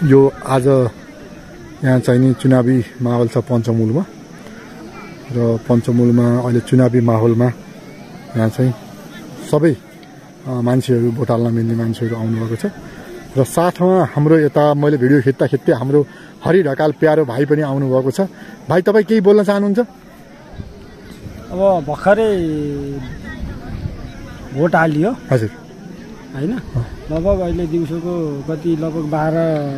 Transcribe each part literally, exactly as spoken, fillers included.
यो आज यहाँ चाहिँ नि चुनावी माहौल छ पञ्चमुलमा र पञ्चमुलमा अहिले चुनावी माहौलमा यहाँ चाहिँ सबै मान्छेहरू भोट हाल्न मिल्ने मान्छेहरू आउनुभएको छ र साथमा हाम्रो यता मैले भिडियो खिच्दा खिच्दै हाम्रो हरि ढकाल प्यारो भाइ पनि आउनुभएको छ। भाइ तपाईँ केही बोल्न चाहनुहुन्छ? अब भर्खरै भोट हालियो हजुर हैन, लगभग अहिले दिउँसोको कति लगभग बाह्र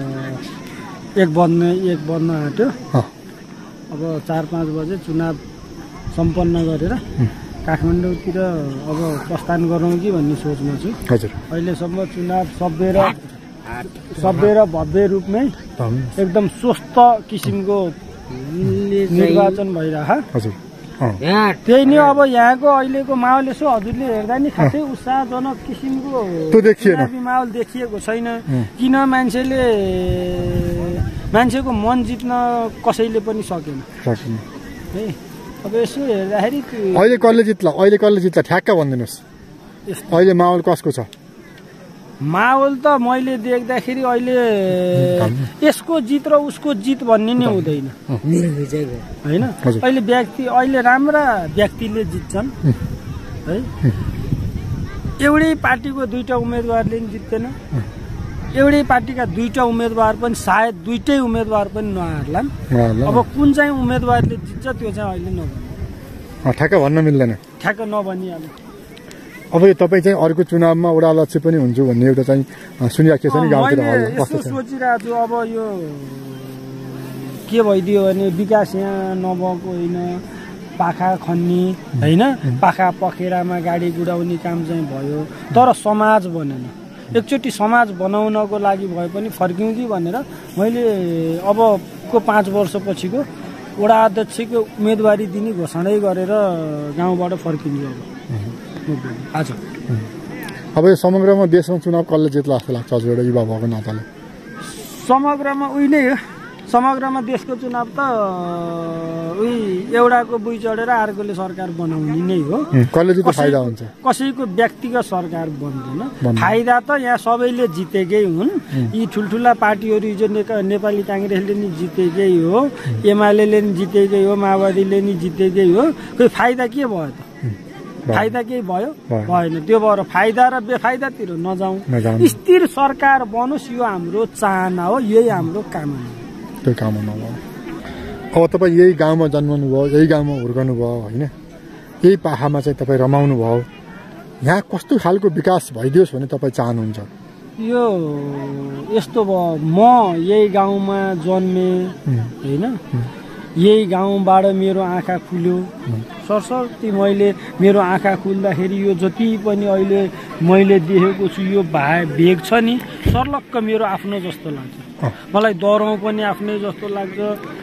एक बज्न एक बज्न आँट्यो। अब चार पाँच बजे चुनाव सम्पन्न गरेर काठमाडौँतिर अब प्रस्थान गरौँ कि भन्ने सोचमा छु। हजुर अहिलेसम्म चुनाव सभ्य र सभ्य र भव्य रूपमै एकदम स्वस्थ किसिमको निर्वाचन भइरह। हजुर त्यही नै अब यहाँको अहिलेको माहौल यसो हजुरले हेर्दा नि खासै उत्साहजनक किसिमको चुनावी माहौल देखिएको छैन। किन मान्छेले मान्छेको मन जित्न कसैले पनि सकेन है। अब यसो हेर्दाखेरि अहिले कसले जित्ला अहिले कसले जित्ला ठ्याक्क भनिदिनुहोस्, अहिले माहौल कसको छ? माहौल त मैले देख्दाखेरि अहिले यसको जित र उसको जित भन्ने नै हुँदैन होइन। अहिले व्यक्ति अहिले राम्रा व्यक्तिले जित्छन् है। एउटै पार्टीको दुईटा उम्मेदवारले पनि जित्दैन, एउटै पार्टीका दुईटा उम्मेदवार पनि सायद दुईटै उम्मेदवार पनि नहार्लान्। अब कुन चाहिँ उम्मेदवारले जित्छ त्यो चाहिँ अहिले नभन्नु, ठ्याक्क भन्न मिल्दैन, ठ्याक्क नभनिहाल्नु। अब यो तपाईँ चाहिँ अर्को चुनावमा वडा अध्यक्ष पनि हुन्छु भन्ने एउटा चाहिँ सुनिराखेको छ नि गाउँतिर? यस्तो सोचिरहेको छु अब यो के भइदियो भने विकास यहाँ नभएको होइन, पाखा खन्ने होइन, पाखा पखेरामा गाडी गुडाउने काम चाहिँ भयो तर समाज बनेन। एकचोटि समाज बनाउनको लागि भए पनि फर्क्यौँ कि भनेर मैले अबको पाँच वर्षपछिको वडा अध्यक्षको उम्मेदवारी दिने घोषणै गरेर गाउँबाट फर्किन्छु अब। हजुर अब यो समग्रमा देशमा चुनाव कसले जित्ला जस्तो लाग्छ हजुर, एउटा युवा भएको नाताले? समग्रमा उही नै हो, समग्रमा देशको चुनाव त उही एउटाको बुई चढेर अर्कोले सरकार बनाउने नै हो। कसले जित्दा फाइदा हुन्छ? कसैको व्यक्तिगत सरकार बन्दैन, फाइदा त यहाँ सबैले जितेकै हुन्। यी ठुल्ठुला पार्टीहरू हिजो नेपाली काङ्ग्रेसले नि जितेकै हो, एमाले नि जितेकै हो, माओवादीले नि जितेकै हो। खोइ फाइदा के भयो त? फाइदा केही भयो भएन। त्यो भएर फाइदा र बेफाइदातिर नजाउँ, स्थिर सरकार बनोस् यो हाम्रो चाहना हो, यही हाम्रो कामना हो। त्यो कामना हो। अब तपाईँ यही गाउँमा जन्मनु भयो, यही गाउँमा हुर्कनु भयो होइन, यही पाखामा चाहिँ तपाईँ रमाउनु भयो, यहाँ कस्तो खालको विकास भइदियोस् भन्ने तपाईँ चाहनुहुन्छ? यो यस्तो भयो, म यही गाउँमा जन्मेँ होइन, यही गाउँबाट मेरो आँखा खुल्यो। सरसर्ती मैले मेरो आँखा खुल्दाखेरि यो जति पनि अहिले मैले देखेको छु यो भा भेग छ नि सर्लक्क मेरो आफ्नो जस्तो लाग्छ। मलाई दरौँ पनि आफ्नै जस्तो लाग्छ,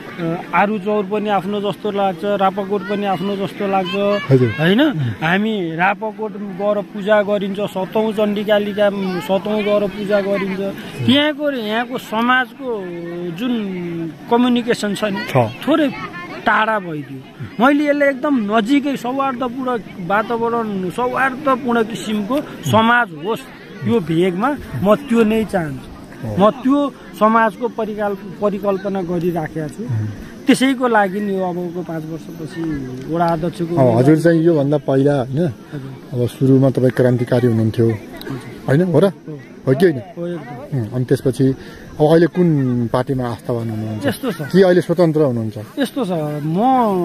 आरुचौर पनि आफ्नो जस्तो लाग्छ, रापाकोट पनि आफ्नो जस्तो लाग्छ होइन। हामी रापाकोट गएर पूजा गरिन्छ, सतौँ चण्डिकालिका सतौँ गएर पूजा गरिन्छ। त्यहाँको यहाँको समाजको जुन कम्युनिकेसन छ नि थोरै टाढा भइदियो। मैले यसलाई एकदम नजिकै सौहार्दपूर्ण वातावरण सौहार्दपूर्ण किसिमको समाज होस् यो भेगमा, म त्यो नै चाहन्छु। म त्यो समाजको परिकल्प परिकल्पना गरिराखेको छु। त्यसैको लागि नि यो अबको पाँच वर्षपछि वडा अध्यक्षको हजुर चाहिँ योभन्दा पहिला होइन, अब सुरुमा तपाईँ क्रान्तिकारी हुनुहुन्थ्यो होइन, हो र हो कि होइन? अनि त्यसपछि अब अहिले कुन पार्टीमा आस्थावान हुनुहुन्छ? यस्तो छ कि अहिले स्वतन्त्र हुनुहुन्छ? यस्तो छ, म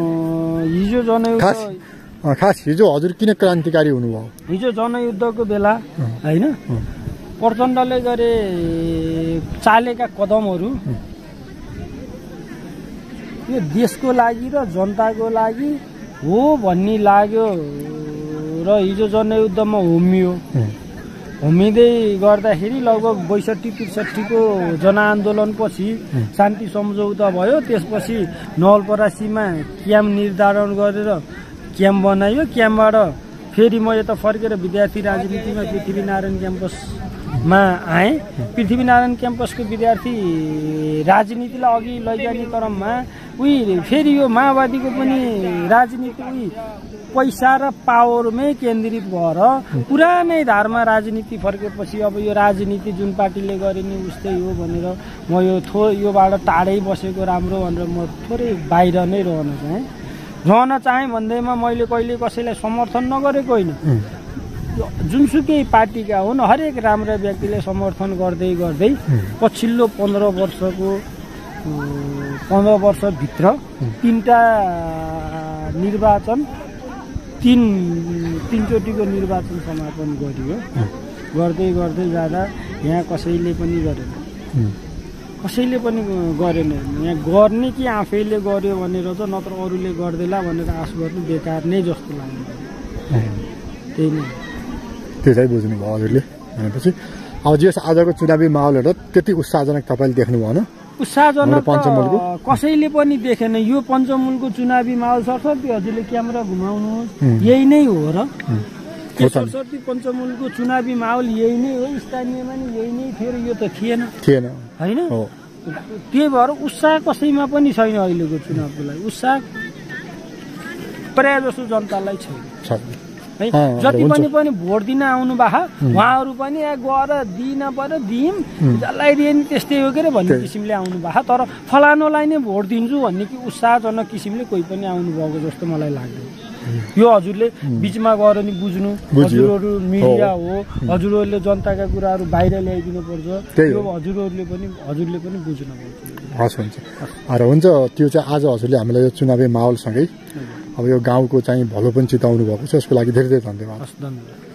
हिजो जनयुद्ध खास खास हिजो हजुर किन क्रान्तिकारी हुनुभयो? हिजो जनयुद्धको बेला होइन प्रचण्डले गरे चालेका कदमहरू यो देशको लागि र जनताको लागि हो भन्ने लाग्यो र हिजो जनयुद्धमा होमियो। होमिँदै गर्दाखेरि लगभग बैसठी त्रिसठीको जनआन्दोलनपछि शान्ति सम्झौता भयो। त्यसपछि नवलपरासीमा क्याम्प निर्धारण गरेर क्याम्प बनायो। क्याम्पबाट फेरि म यता फर्केर विद्यार्थी राजनीतिमा पृथ्वीनारायण क्याम्पसमा आएँ। पृथ्वीनारायण क्याम्पसको विद्यार्थी राजनीतिलाई अघि लैजाने क्रममा उही फेरि यो माओवादीको पनि राजनीति उही पैसा र पावरमै केन्द्रित भएर पुरानै धारमा राजनीति फर्केपछि अब यो राजनीति जुन पार्टीले गरे नि उस्तै हो भनेर म यो थो योबाट टाढै बसेको राम्रो भनेर म थोरै बाहिर नै रहन चाहेँ रहन चाहेँ भन्दैमा मैले कहिले कसैलाई समर्थन नगरेको होइन। जुनसुकै पार्टीका हुन् हरेक राम्रा व्यक्तिले समर्थन गर्दै गर्दै पछिल्लो पन्ध्र वर्षको पन्ध्र वर्षभित्र तिनवटा निर्वाचन तीन तीनचोटिको निर्वाचन समापन गरियो। गर्दै गर्दै जाँदा यहाँ कसैले पनि गरेन कसैले पनि गरेन। यहाँ गर्ने कि आफैले गर्यो भनेर चाहिँ नत्र अरूले गर्दैला भनेर आश गर्नु बेकार नै जस्तो लाग्यो। त्यही नै त्यसै बुझ्नुभयो हजुरले भनेपछि। अब जे आजको चुनावी माहौलहरू त्यति उत्साहजनक तपाईँले देख्नु भएन? उत्साहजनक कसैले पनि देखेन। यो पञ्चमुलको चुनावी माहौल सरस्वती हजुरले क्यामेरा घुमाउनुहोस् यही नै हो र। सरस्वती पञ्चमुलको चुनावी माहौल यही नै हो। स्थानीयमा नि यही नै थियो र यो त थिएन थिएन होइन। त्यही भएर उत्साह कसैमा पनि छैन अहिलेको चुनावको लागि। उत्साह प्रायः जसो जनतालाई छैन है। जति पनि पनि भोट दिन आउनु भए उहाँहरू पनि गएर दिन पर्यो दियौँ जसलाई दिए नि त्यस्तै हो के अरे भन्ने किसिमले आउनु भए। तर फलानोलाई नै भोट दिन्छु भन्ने कि उत्साहजनक किसिमले कोही पनि आउनुभएको जस्तो मलाई लाग्दैन। यो हजुरले बिचमा गएर नि बुझ्नु। हजुरहरू मिडिया हो, हजुरहरूले जनताका कुराहरू बाहिर ल्याइदिनु पर्छ। यो हजुरहरूले पनि हजुरले पनि बुझ्नु पर्छ। हस् हुन्छ र हुन्छ। त्यो चाहिँ आज हजुरले हामीलाई यो चुनावी माहौलसँगै अब यो गाउँको चाहिँ भलो पनि चिताउनु भएको छ। यसको लागि धेरै धेरै धन्यवाद। धन्यवाद।